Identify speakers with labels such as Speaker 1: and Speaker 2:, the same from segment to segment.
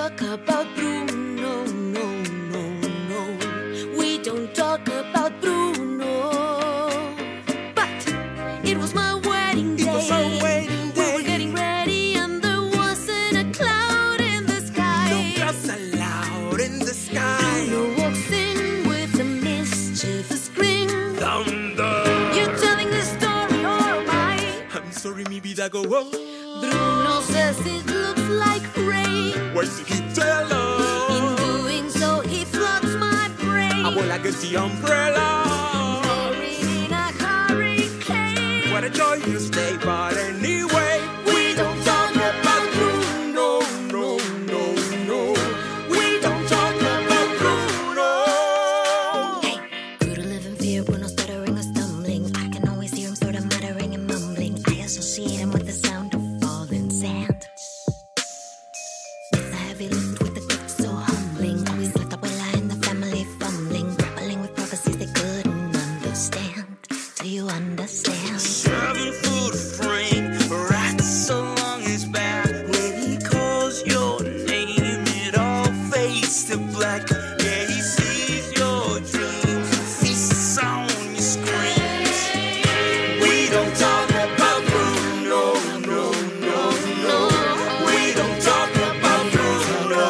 Speaker 1: talk about Bruno, no, no, no. We don't talk about Bruno. But it was my wedding day.
Speaker 2: It was our wedding day.
Speaker 1: We were getting ready and there wasn't a cloud in the sky.
Speaker 2: No clouds allowed in the sky.
Speaker 1: Bruno walks in with a mischievous grin.
Speaker 2: Thunder.
Speaker 1: You're telling this story or am I?
Speaker 2: I'm sorry, mi vida go wrong.
Speaker 1: Bruno says it looks like rain.
Speaker 2: Why should he tell us?
Speaker 1: In doing so, he floods my brain.
Speaker 2: I will like the umbrella.
Speaker 1: Buried in a hurricane.
Speaker 2: What a joyous day, but anyway, we don't talk about Bruno, no, no, no. We don't talk about Bruno.
Speaker 1: Hey, grew to live in fear, Bruno stuttering or stumbling. I can always hear him sort of muttering and mumbling. I associate him with the sound of falling sand. It's a heavy lift with a gift so humbling. Always left Abuela and the family fumbling, grappling with prophecies they couldn't understand. Do you understand?
Speaker 2: 7 foot frame, rats along his back. When he calls your name, it all fades to black. Yeah, he sees your dreams, feasts on your screams. We don't talk about Bruno, no, no, no. We don't talk about Bruno.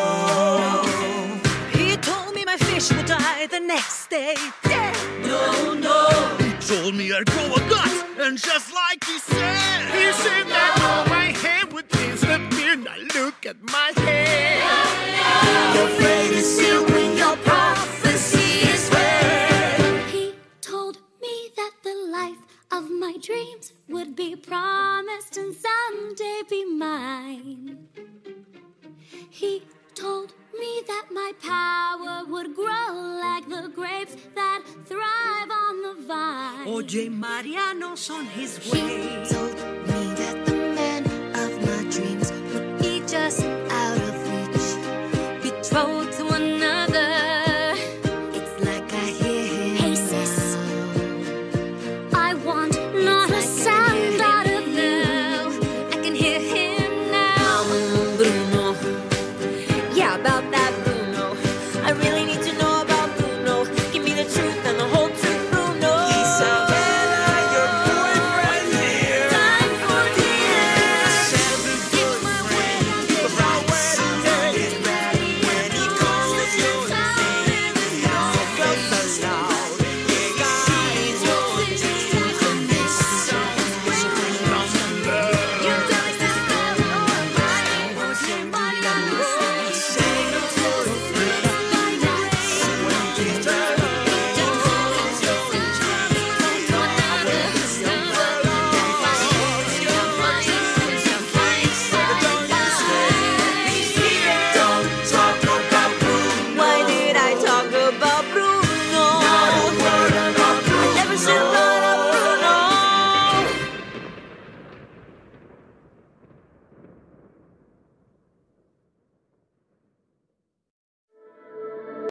Speaker 3: He told me my fish would die the next day. Yeah.
Speaker 1: No, no.
Speaker 2: He told me I'd grow a gut, and just like he said that all my hair would disappear. Now look at my hair. Your fate is sealed when your prophecy is read.
Speaker 1: He told me that the life of my dreams would be promised and someday be mine. He told me that my power would grow like the grapes that thrive on the vine.
Speaker 3: Oye, Mariano's on his
Speaker 1: He
Speaker 3: way.
Speaker 1: told